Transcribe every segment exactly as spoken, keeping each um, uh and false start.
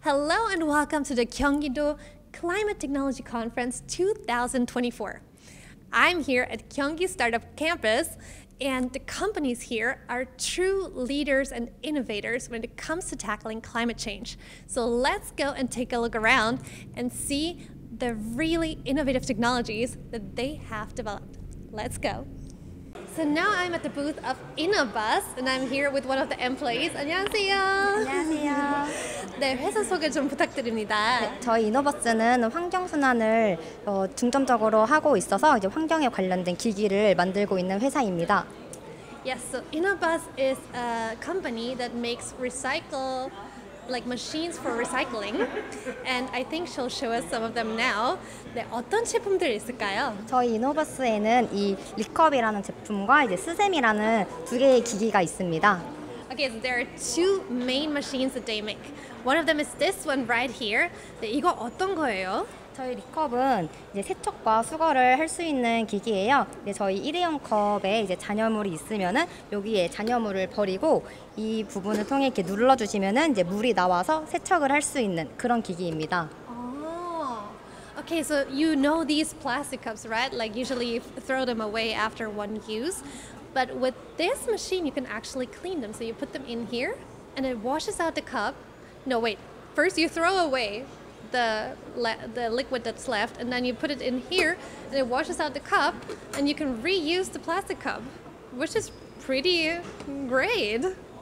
Hello and welcome to the Gyeonggi-do Climate Technology Conference two thousand twenty-four. I'm here at Gyeonggi Startup Campus, and the companies here are true leaders and innovators when it comes to tackling climate change. So let's go and take a look around and see the really innovative technologies that they have developed. Let's go. So now I'm at the booth of Innobus, and I'm here with one of the employees. 안녕하세요. 안녕하세요. 네, 회사 소개 좀 부탁드립니다. 네, 저희 이노버스는 환경순환을 어, 중점적으로 하고 있어서 이제 환경에 관련된 기기를 만들고 있는 회사입니다. Yes, so Innobus is a company that makes recycle, like machines for recycling, and I think she'll show us some of them now. 네, 어떤 제품들이 있을까요? 저희 이노버스에는 이 리컵이라는 제품과 이제 스셈이라는 두 개의 기기가 있습니다. Okay, so there are two main machines that they make. One of them is this one right here. 네, 이거 어떤 거예요? 저희 리컵은 이제 세척과 수거를 할 수 있는 기기예요. 이제 저희 일회용 컵에 이제 잔여물이 있으면은 여기에 잔여물을 버리고 이 부분을 통해 이렇게 눌러주시면은 이제 물이 나와서 세척을 할 수 있는 그런 기기입니다. Oh, okay. So you know these plastic cups, right? Like usually you throw them away after one use, but with this machine you can actually clean them. So you put them in here, and it washes out the cup. No, wait. First you throw away the the liquid that's left, and then you put it in here and it washes out the cup, and you can reuse the plastic cup, which is pretty great.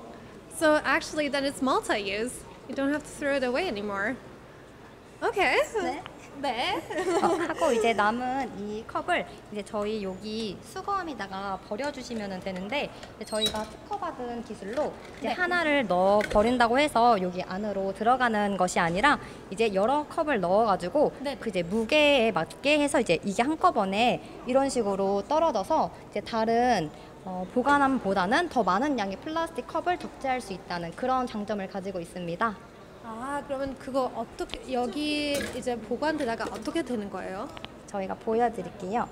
So actually then it's multi-use. You don't have to throw it away anymore. Okay. 네. 네. 어, 하고 이제 남은 이 컵을 이제 저희 여기 수거함에다가 버려주시면 되는데 이제 저희가 특허받은 기술로 이제 네. 하나를 넣어 버린다고 해서 여기 안으로 들어가는 것이 아니라 이제 여러 컵을 넣어가지고 네. 그 이제 무게에 맞게 해서 이제 이게 한꺼번에 이런 식으로 떨어져서 이제 다른 어, 보관함보다는 더 많은 양의 플라스틱 컵을 적재할 수 있다는 그런 장점을 가지고 있습니다. 아, 그러면 그거 어떻게 여기 이제 보관되다가 어떻게 되는 거예요? 저희가 보여드릴게요.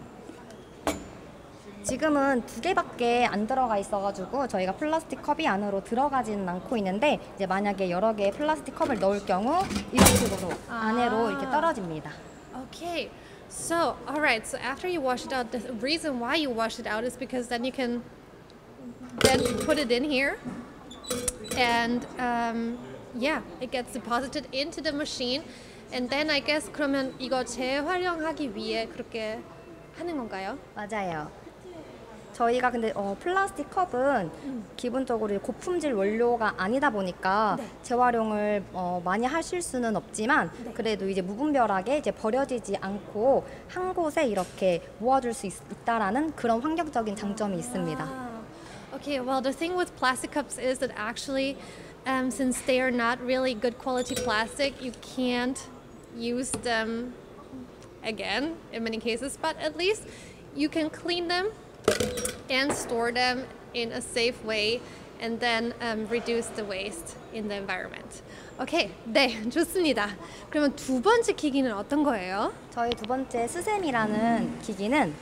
지금은 두 개밖에 안 들어가 있어가지고 저희가 플라스틱 컵이 안으로 들어가지는 않고 있는데 이제 만약에 여러 개의 플라스틱 컵을 넣을 경우 이런 식으로 아. 안으로 이렇게 떨어집니다. Okay. So, all right. So after you wash it out, the reason why you wash it out is because then you can then put it in here, and um, yeah, it gets deposited into the machine, and then I guess 그러면 이거 재활용하기 위해 그렇게 하는 건가요? 맞아요. 저희가 근데 어, 플라스틱 컵은 음. 기본적으로 고품질 원료가 아니다 보니까 네. 재활용을 어, 많이 하실 수는 없지만 네. 그래도 이제 무분별하게 이제 버려지지 않고 한 곳에 이렇게 모아줄 수 있, 있다라는 그런 환경적인 장점이 있습니다. Ah. Okay, well, the thing with plastic cups is that actually, um, since they are not really good quality plastic, you can't use them again in many cases, but at least you can clean them and store them in a safe way, and then um, reduce the waste in the environment. Okay, 네, 좋습니다. 그러면 두 번째 기기는 어떤 거예요? 저희 두 번째 스셈이라는 기기는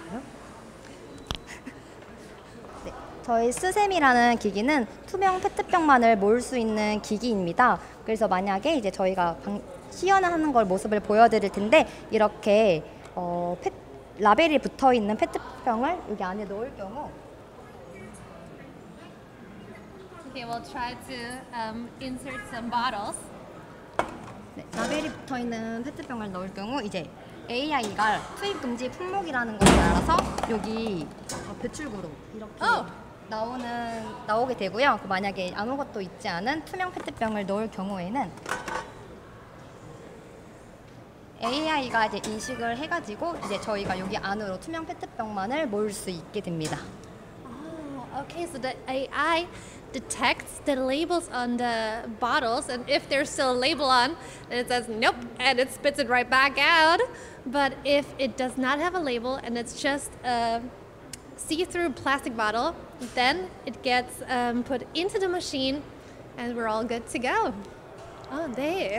네, 저희 스셈이라는 기기는 투명 페트병만을 모을 수 있는 기기입니다. 그래서 만약에 이제 저희가 방, 시연하는 걸 모습을 보여드릴 텐데 이렇게 어, 페, 라벨이 붙어 있는 페트병을 여기 안에 넣을 경우 Okay, we'll try to um, insert some bottles. 네, 라벨이 붙어 있는 페트병을 넣을 경우 이제 에이아이가 투입 금지 품목이라는 것을 알아서 여기 배출구로 이렇게 어! 나오는 나오게 되고요. 만약에 아무것도 있지 않은 투명 페트병을 넣을 경우에는 에이아이가 이제 인식을 해가지고 이제 저희가 여기 안으로 투명 페트병만을 모을 수 있게 됩니다. Oh, okay, so the A I detects the labels on the bottles, and if there's still a label on, then it says nope, and it spits it right back out. But if it does not have a label and it's just a see-through plastic bottle, then it gets um, put into the machine, and we're all good to go. 아, 네.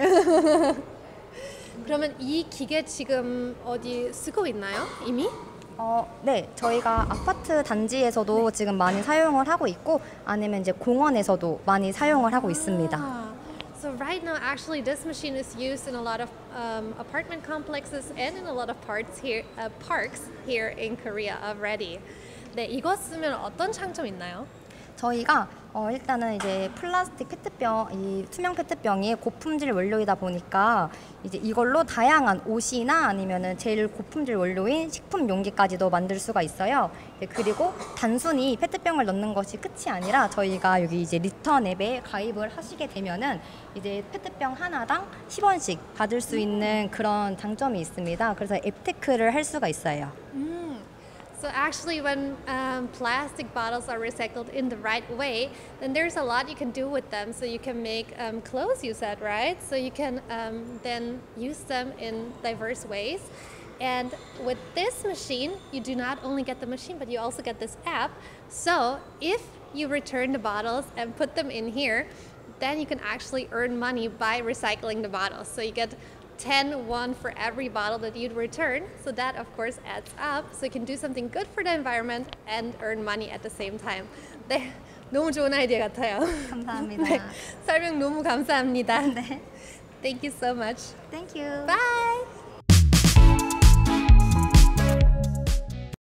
그러면 이 기계 지금 어디 쓰고 있나요? 이미? 어, 네, 저희가 아파트 단지에서도 지금 많이 사용을 하고 있고 아니면 이제 공원에서도 많이 사용을 하고 있습니다. 아, So right now, actually, this machine is used in a lot of um, apartment complexes and in a lot of parts here, uh, parks here in Korea already. 네, 이거 쓰면 어떤 장점 있나요? 저희가 어, 일단은 이제 플라스틱 페트병, 이 투명 페트병이 고품질 원료이다 보니까 이제 이걸로 다양한 옷이나 아니면은 제일 고품질 원료인 식품 용기까지도 만들 수가 있어요. 네, 그리고 단순히 페트병을 넣는 것이 끝이 아니라 저희가 여기 이제 리턴 앱에 가입을 하시게 되면은 이제 페트병 하나당 십 원씩 받을 수 있는 그런 장점이 있습니다. 그래서 앱테크를 할 수가 있어요. So actually, when um, plastic bottles are recycled in the right way, then there's a lot you can do with them. So you can make um, clothes, you said, right? So you can um, then use them in diverse ways. And with this machine, you do not only get the machine, but you also get this app. So if you return the bottles and put them in here, then you can actually earn money by recycling the bottles. So you get ten won for every bottle that you'd return. So that of course adds up. So you can do something good for the environment and earn money at the same time. 네, 너무 좋은 아이디어 같아요. 감사합니다. 네, 설명 너무 감사합니다. 네. Thank you so much. Thank you. Bye.